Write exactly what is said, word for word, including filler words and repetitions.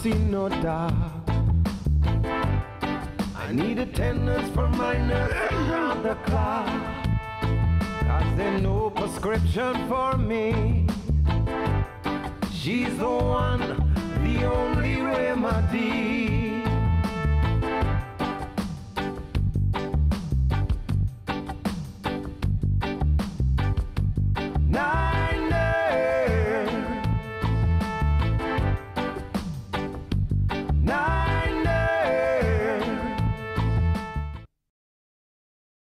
see no dark. I need attendance for my nurse around the clock. Cause there's no prescription for me. She's the one, the only remedy.